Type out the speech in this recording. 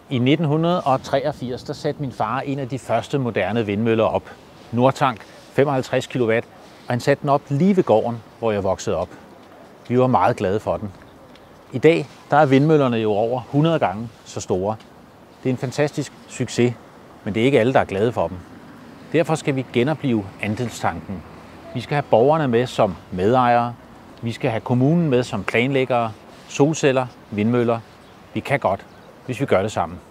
I 1983 der satte min far en af de første moderne vindmøller op. Nordtank, 55 kW, og han satte den op lige ved gården, hvor jeg voksede op. Vi var meget glade for den. I dag der er vindmøllerne jo over 100 gange så store. Det er en fantastisk succes, men det er ikke alle, der er glade for dem. Derfor skal vi genoplive andelstanken. Vi skal have borgerne med som medejere. Vi skal have kommunen med som planlæggere, solceller, vindmøller. Vi kan godt, hvis vi gør det sammen.